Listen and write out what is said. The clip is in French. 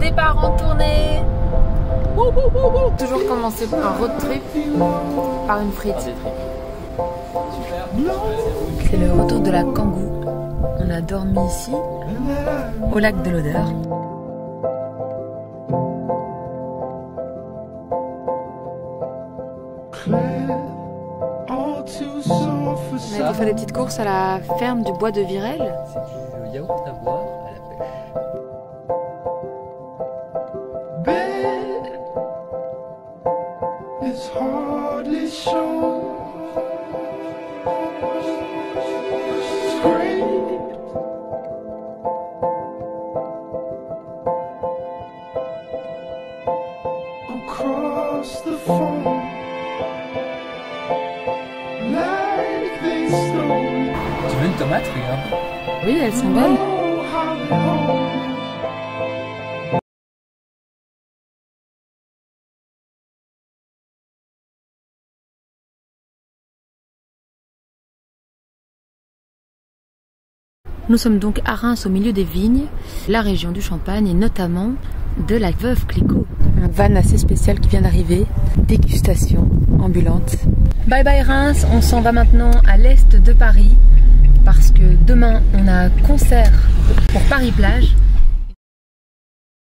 Départ en tournée. Toujours commencer par un road trip, par une frite. C'est le retour de la Kangoo. On a dormi ici, au lac de l'Odeur. On a été faire des petites courses à la ferme du bois de Virel. C'est du yaourt à boire à la pêche. Tu veux une tomate, regarde. Oui, elles sont belles. Nous sommes donc à Reims, au milieu des vignes, la région du Champagne et notamment de la Veuve Clicquot. Un van assez spécial qui vient d'arriver, dégustation ambulante. Bye bye Reims, on s'en va maintenant à l'est de Paris parce que demain on a un concert pour Paris Plage